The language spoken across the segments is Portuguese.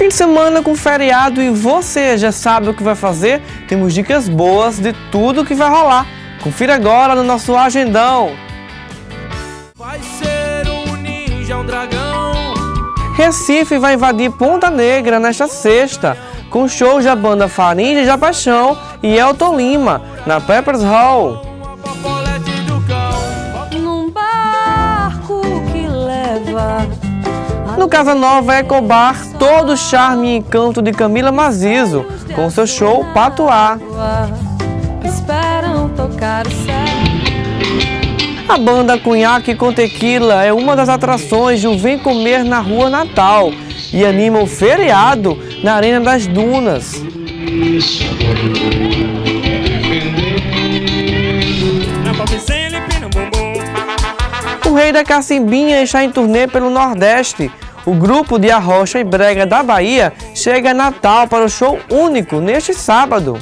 Fim de semana com feriado e você já sabe o que vai fazer? Temos dicas boas de tudo que vai rolar. Confira agora no nosso agendão. Vai ser um ninja, um dragão. Recife vai invadir Ponta Negra nesta sexta, com shows da banda Farinha de Paixão e Elton Lima, na Peppers Hall. Num barco que leva... No Casa Nova Ecobar, todo o charme e encanto de Camila Mazizo, com seu show Patuá. Esperam tocar o céu. A banda Cunhaque com Tequila é uma das atrações do Vem Comer na Rua Natal e anima o feriado na Arena das Dunas. O Rei da Cacimbinha está em turnê pelo Nordeste. O grupo de arrocha e brega da Bahia chega a Natal para o show único neste sábado.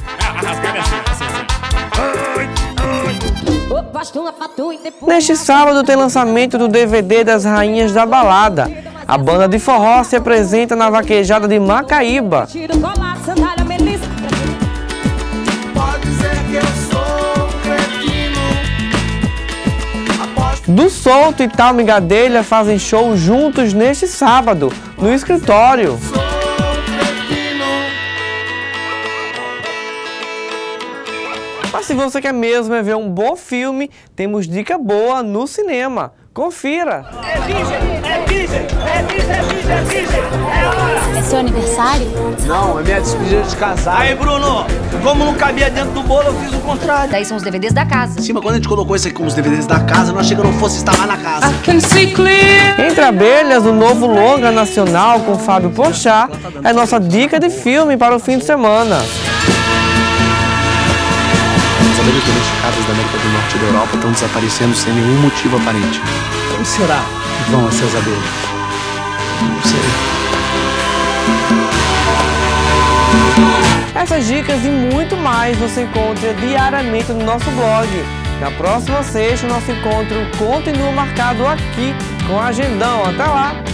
Neste sábado tem lançamento do DVD das Rainhas da Balada. A banda de forró se apresenta na Vaquejada de Macaíba. Do Solto e Tal Migadelha fazem show juntos neste sábado, no Escritório. Mas se você quer mesmo ver um bom filme, temos dica boa no cinema. Confira! É seu aniversário? Não, é minha despedida de casar. Aí, Bruno, como não cabia dentro do bolo, eu fiz o contrário. Daí são os DVDs da casa. Sim, mas quando a gente colocou isso aqui como os DVDs da casa, nós achei que eu não fosse instalar na casa. Entre Abelhas, o novo longa nacional com Fábio Porchat é nossa dica de filme para o fim de semana. Os abelhas domesticadas da América do Norte e da Europa estão desaparecendo sem nenhum motivo aparente. Como será que vão essas abelhas? Não sei. Essas dicas e muito mais você encontra diariamente no nosso blog. Na próxima sexta, o nosso encontro continua marcado aqui com o Agendão. Até lá!